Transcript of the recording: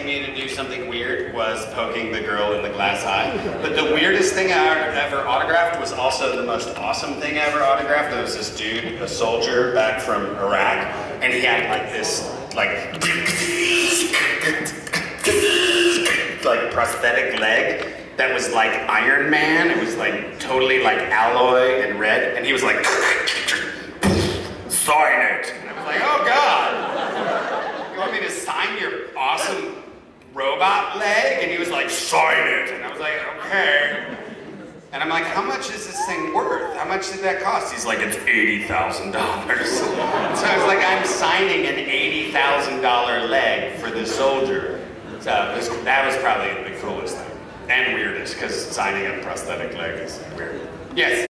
me to do something weird was poking the girl in the glass eye. But the weirdest thing I ever autographed was also the most awesome thing I ever autographed. There was this dude, a soldier back from Iraq, and he had like this, like prosthetic leg that was like Iron Man. It was like totally like alloy and red, and he was like, sign it. And I was like, oh God, you want me to sign your awesome robot leg? And he was like, sign it. And I was like, okay. And I'm like, how much is this thing worth? How much did that cost? He's like, it's $80,000. So I was like, I'm signing an $80,000 leg for this soldier. So that was probably the coolest thing. And weirdest, because signing a prosthetic leg is weird. Yes?